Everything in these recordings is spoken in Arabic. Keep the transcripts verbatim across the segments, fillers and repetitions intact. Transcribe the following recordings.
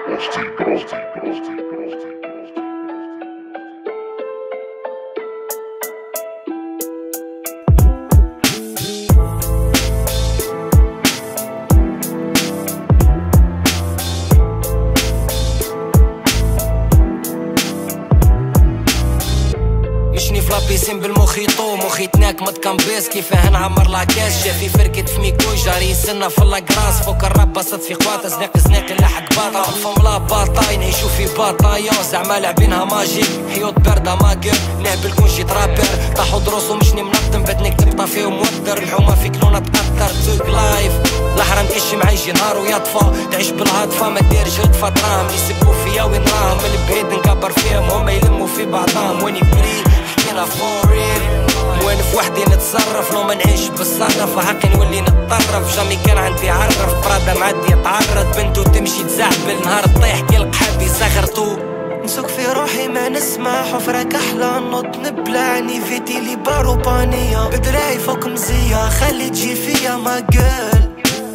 لابسين بالمخيطو مخيطناك متكمبيس كيفاه نعمر لاكاش شافي فركت في ميكوي جاري سنة في اللاكراس فوق الراب بسط في قواتا زناق زناق نلحق باطا فم لا باطاي نعيشو في باطايا زعما لاعبينها ماجيك حيوط باردة ماكر نهبل كون شي ترابر طاحو دروسو مشني منظم بات نكتب طافي ومودر الحومة في كلونة تقطر توك لايف الحرام كيشي معاي شي نهار ويطفى تعيش بالهضفة ما ديرش هدفة دراهم يسبو فيا وين راهم من بعيد نكبر فيهم هما يلمو في بعضهم ويني بري حكينا فورين موالف وحدي نتصرف لو ما نعيش بالصرف حقي نولي نتطرف جامي كان عندي عرف برادا معدي يتعرض بنتو تمشي تزعبل نهار طيح كيلق حبي سخرتو نسوق في روحي ما نسمع حفرك احلى نط نبلعني فيتي لي باروبانية بدراعي فوق مزية خلي تجي فيا ما قال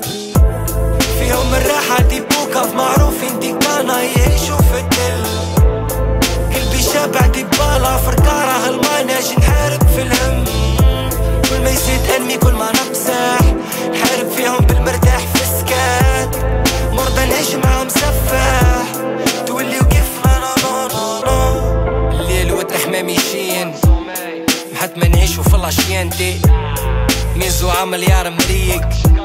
فيهم الراحة دي بوكاف معروفين ديكانا يعيشو في الدل قلبي شابع ديبالا فركارة هالماناج نحارب في الهم كل ما يزيد انمي كل ما نمسح نحارب فيهم بالمرتاح في السكات مرضى نعيش معاهم سفاح تولي وكيفنا لا لا لا الليل والتحمام يشين حتى ما نعيشو في الاشيانتي ميزو عمل يار مريق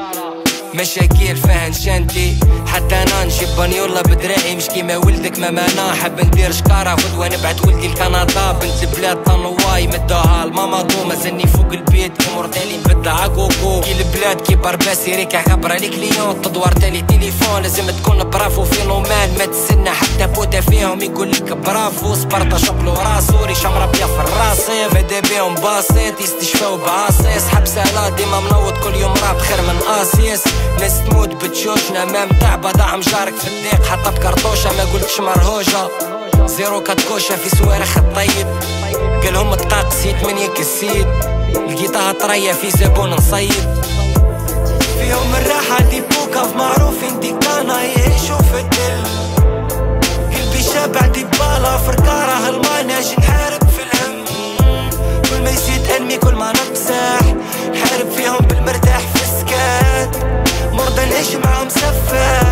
مشاكل فيها نشانتي حتى انا نجيب بانيولا بدراعي مش كيما ولدك ما مانا حب ندير شكارة غدوة نبعت ولدي لكندا بنت البلاد طنواي مداها الماما دو مازلني فوق البيت كي مورتالي نبدا عكوكو كي البلاد كي برباسي ريكا خبرة لي كليون تدوار تالي تليفون لازم تكون برافو فينومان ما تستنى حتى بوتا فيهم يقول لك برافو سبرتا شقلو راسو ريشة مربية في الراسي فدا بيهم باسيط يستشفاو بعاصيص حب سهلة ديما منوض كل يوم راب خير من اسيس ناس تموت بتشوشنا امام تعبة دعم جارك في الضيق حتى بكرطوشة ما قولكش مرهوجة زيرو كاتكوشة في سوارخ الطيب قالهم الطاقسيت من يكسيد لقيتها طرية في زبون نصيد فيهم الراحة دي بوكاف معروفين ديكانا يعيشو في الدل قلبي شابع ديبالا فركارة هالماناج نحارب في الهم كل ما يزيد انمي كل ما نمسح نحارب فيهم بالمرتاح في السكات مرضى نعيش معاهم سفاح